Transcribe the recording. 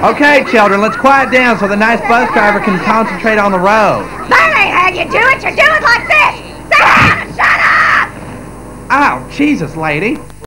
Okay, children, let's quiet down so the nice bus driver can concentrate on the road. That ain't how you do it. You do it like this. Sit down and shut up! Ow, Jesus, lady.